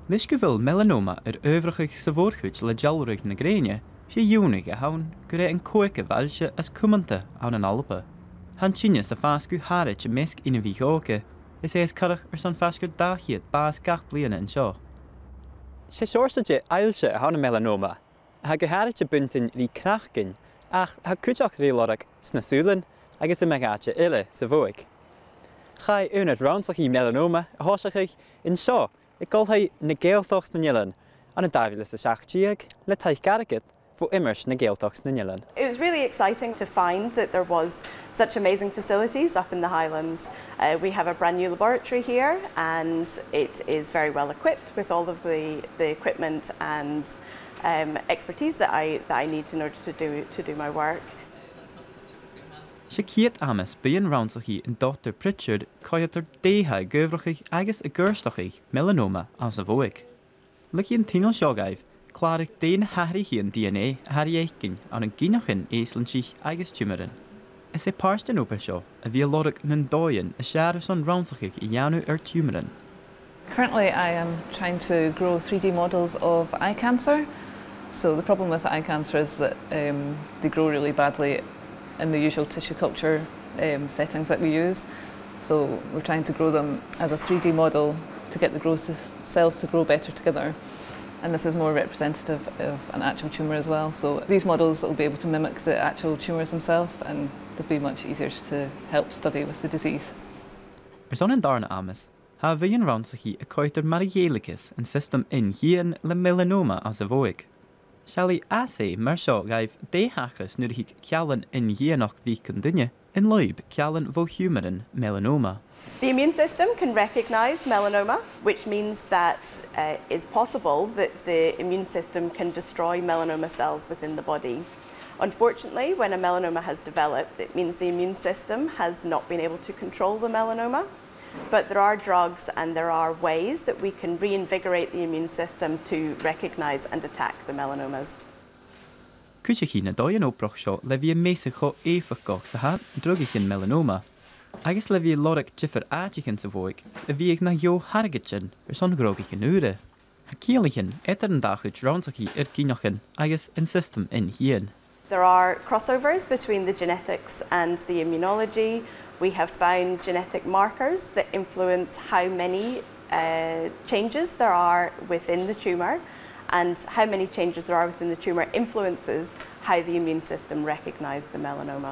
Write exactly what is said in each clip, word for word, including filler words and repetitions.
Lis go bhfuil melanoma ar uimhreachaigh sa bhórchuid le dealraigh na gréine, sé dúnach a hain go raibh an cóic a bhailse as cumanta an an alpa. Han sinne sa fáscu háid a misc ina bhí óca, is é is carach ar san fásgur dáchiad bás gach bliana an seo. Sé seorsaide ailse a hána melanoma, ha go háid a buntain rí crachcin, ach ha cúteach réalorach sna súlan agus a megáte ile sa bhuaig. Chai únad ránsaach í melanoma a hóiseach in seo, I gulthaí na géaltochs na nnilan, an a dábhlas a seachtíag le taith garagad fo immers na géaltochs na nnilan. It was really exciting to find that there was such amazing facilities up in the Highlands. Uh, we have a brand new laboratory here and it is very well equipped with all of the, the equipment and um, expertise that I, that I need in order to do, to do my work. Se cíad amas bíon ránsachaí in Doctor Pritchard caithear détha gobhrachaigh agus a gcurstachaigh melanoma as a bhuaig. Le cíon tíneal seogaibh, chláirigh déana hathraíon D N A a hathraícinn an an gcíneachin éaslantíigh agus tumarin. Is é páist an ópa seo a bhí lorach nan dóin a seaar san ránsachaigh I dheanú ar tumarin. Currently I am trying to grow three D models of eye cancer. So the problem with eye cancer is that um, they grow really badly in the usual tissue culture um, settings that we use. So we're trying to grow them as a three D model to get the growth cells to grow better together. And this is more representative of an actual tumour as well. So these models will be able to mimic the actual tumours themselves and they'll be much easier to help study with the disease. Ar son an darna amas, ha bhíon ránsachaí a coitar marghéalachas an system in hían le melanoma as a bhuaig. Shall as é mar seo gaibh déthachas nuair hic cealan in dhéanach bhí chun duine, in loib cealan bhó humarin melanoma. The immune system can recognise melanoma, which means that uh, it's possible that the immune system can destroy melanoma cells within the body. Unfortunately, when a melanoma has developed, it means the immune system has not been able to control the melanoma. But there are drugs and there are ways that we can reinvigorate the immune system to recognise and attack the melanomas. Cúiseachí na dóin óprach seo le bhí méasa cho éfachgach sa hat drugachin melanoma. Agus le bhí lorach differ áitichin sa bhuaig, a bhíag na jo hargachin ar son grogachin úre. Ha cíalachin etar an dachud ránsachaí ar cíneachin agus an system in hían. There are crossovers between the genetics and the immunology. We have found genetic markers that influence how many uh, changes there are within the tumour, and how many changes there are within the tumour influences how the immune system recognises the melanoma.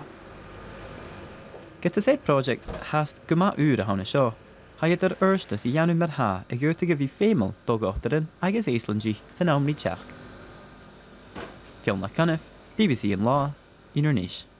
Get is é project hast go maith úr a tháina seo. Chaiad ar uirstas I dheanú mar tha a gcuirrta go bhí fémal dógátarin agus éaslandaí san amrí teach. Fiona Caniff, B B C an Lá, Inar Níos.